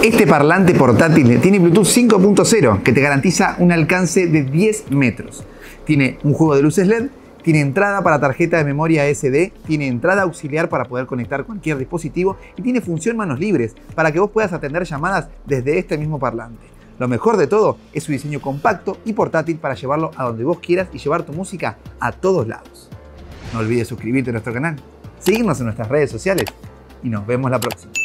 Este parlante portátil tiene Bluetooth 5.0 que te garantiza un alcance de 10 metros. Tiene un juego de luces LED, tiene entrada para tarjeta de memoria SD, tiene entrada auxiliar para poder conectar cualquier dispositivo y tiene función manos libres para que vos puedas atender llamadas desde este mismo parlante. Lo mejor de todo es su diseño compacto y portátil para llevarlo a donde vos quieras y llevar tu música a todos lados. No olvides suscribirte a nuestro canal, seguirnos en nuestras redes sociales y nos vemos la próxima.